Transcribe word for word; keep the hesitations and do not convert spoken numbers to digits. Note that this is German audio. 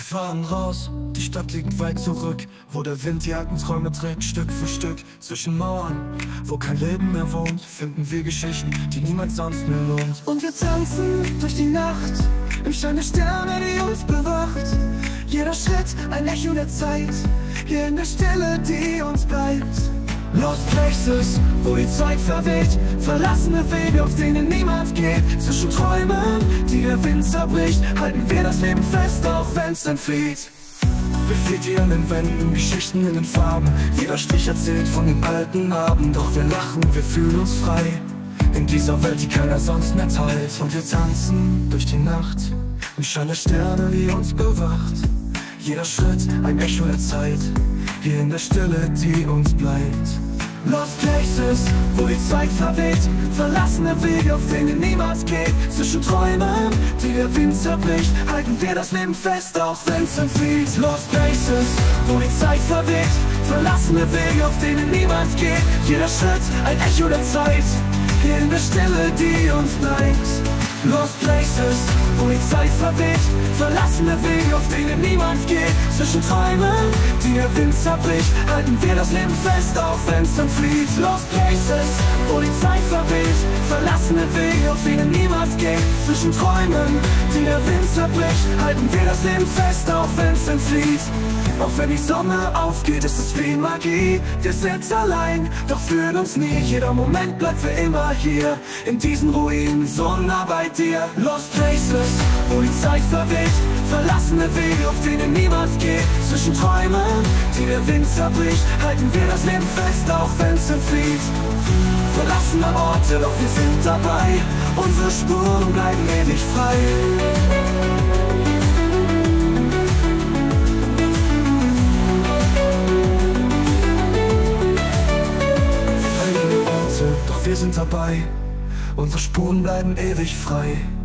fahren raus, die Stadt liegt weit zurück, wo der Wind die alten Träume trägt, Stück für Stück. Zwischen Mauern, wo kein Leben mehr wohnt, finden wir Geschichten, die niemand sonst mehr lohnt. Und wir tanzen durch die Nacht, im Schein der Sterne, die uns bewacht. Jeder Schritt ein Echo der Zeit, hier in der Stille, die uns bleibt. Lost Places, wo die Zeit verweht, verlassene Wege, auf denen niemand geht. Zwischen Träumen, die der Wind zerbricht, halten wir das Leben fest, auch wenn's entflieht. Wir fliehen in den Wänden, Geschichten in den Farben. Jeder Strich erzählt von den alten Abend. Doch wir lachen, wir fühlen uns frei, in dieser Welt, die keiner sonst mehr teilt. Und wir tanzen durch die Nacht, im Schein der Sterne, die uns bewacht. Jeder Schritt ein Echo der Zeit, hier in der Stille, die uns bleibt. Lost Places, wo die Zeit verweht, verlassene Wege, auf denen niemand geht. Zwischen Träumen, die der Wind zerbricht, halten wir das Leben fest, auch wenn's entflieht. Lost Places, wo die Zeit verweht, verlassene Wege, auf denen niemand geht. Jeder Schritt ein Echo der Zeit, hier in der Stille, die uns bleibt. Lost Places, wo die Zeit verweht, verlassene Wege, auf denen niemand geht. Zwischen Träumen, die der Wind zerbricht, halten wir das Leben fest, auch wenn's entflieht. Lost Places, wo die Zeit verweht, verlassene Wege, auf denen niemand geht. Zwischen Träumen, die der Wind zerbricht, halten wir das Leben fest, auch wenn's entflieht. Auch wenn die Sonne aufgeht, ist es wie Magie. Wir sind allein, doch fühlen uns nie. Jeder Moment bleibt für immer hier, in diesen Ruinen, so nah bei dir. Lost Places, wo die Zeit verweht, verlassene Wege, auf denen niemand geht. Zwischen Träumen, die der Wind zerbricht, halten wir das Leben fest, auch wenn's entflieht. Verlassene Orte, doch wir sind dabei. Unsere Spuren bleiben ewig frei. Doch wir sind dabei, unsere Spuren bleiben ewig frei.